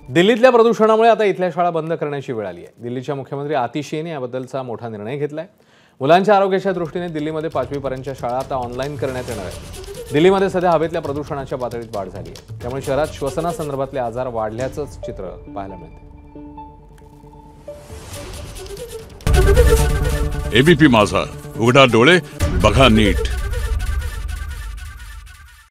दिल्लीतल्या प्रदूषणामुळे आता इथल्या शाळा बंद करण्याची वेळ आली आहे। दिल्लीच्या मुख्यमंत्री आतिशीने याबद्दलचा मोठा निर्णय घेतलाय। मुलांच्या आरोग्याच्या दृष्टीने दिल्लीमध्ये 5वी पर्यंतच्या शाळा आता ऑनलाईन करण्यात येणार आहेत। दिल्लीमध्ये सध्या हवेतल्या प्रदूषणाच्या पातळीत वाढ झाली आहे, त्यामुळे शहरात श्वसनासंदर्भातले आजार वाढल्याचं चित्र पाहायला मिळते। एबीपी माझा, उघडा डोळे बघा नीट।